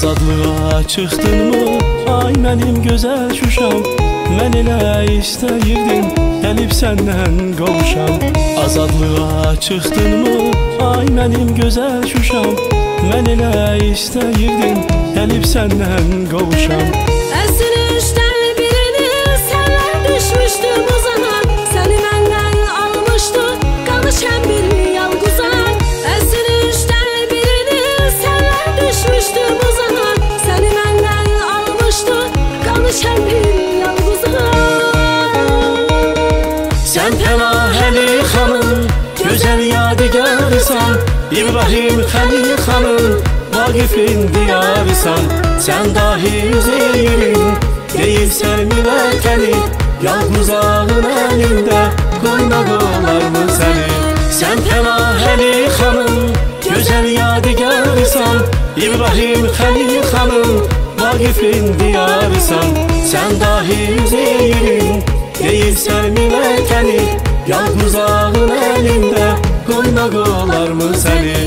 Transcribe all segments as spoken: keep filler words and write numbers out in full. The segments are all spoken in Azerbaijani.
Azadlığa çıxdınmı, ay mənim gözəl Şuşam? Mən elə istəyirdim, gəlib səndən qovuşam. Azadlığa çıxdınmı, ay mənim gözəl Şuşam? Mən elə istəyirdim, gəlib səndən qovuşam. Əsrin üçdən birini sənlər düşmüşdü buzağa, səni məndən almışdı, qalışan bir yalquza. Əsrin üçdən birini sənlər düşmüşdü buzağa, səni məndən almışdı, qalışan bir yalquza. Sən Pənahəli xanım, gözəl yadigarısan, İbrahim Xəlil xanım, Vaqifin diyarısan. Sən dahi üzeyirin, deyilsən müvəkkəli, yalquzağın əlində qoymaq olarmı səni? Sən Pənahəli xanım, gözəl yadigarısan, İbrahim Xəlil xanım, Vaqifin diyarısan. Sən dahi üzeyirin, deyilsən müvəkkəli, yalquzağın əlində qoymaq olarmı səni?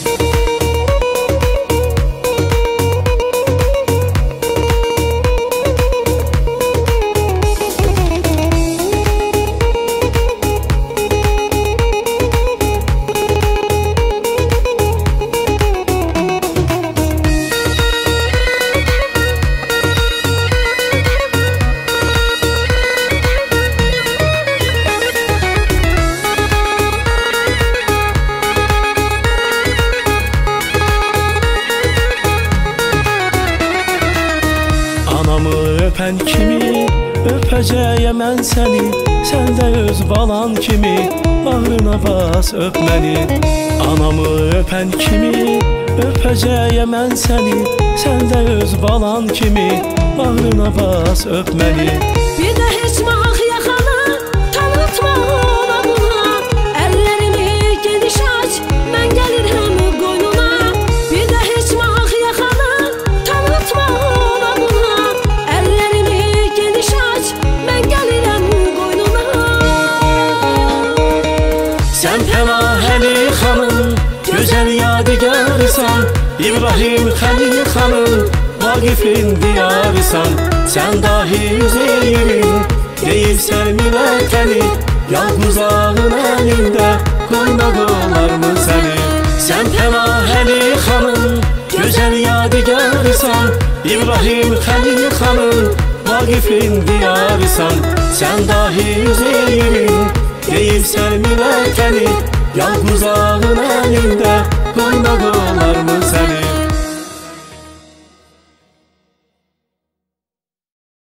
Öpən kimi öpəcəyəm mən səni, sən də öz balan kimi bağrına bas öp məni. Anamı öpən kimi öpəcəyəm mən səni, sən də öz balan kimi bağrına bas öp məni. Bir də heç vaxt yaxanı tanıtma ona buna, əllərimi geniş aç, mən gəlirəm qoynuna. Bir də heç vaxt yaxanı tanıtma ona buna, əllərimi geniş aç, mən gəlirəm qoynuna. Sən Pənahəli xanım, gözəl yadigarısan, İbrahim Xəlil xanım, Vaqifin diyarısan. Sən dahi üzeyirin, deyilsən müvəkkəli, yalquzağın əlində qoymaq olarmı səni? Sən Pənahəli xanım, gözəl yadigarısan, İbrahim Xəlil xanım, Vaqifin diyarısan. Sən dahi üzeyirin, deyilsən müvəkkəli, yalquzağın əlində qoymaq olarmı səni?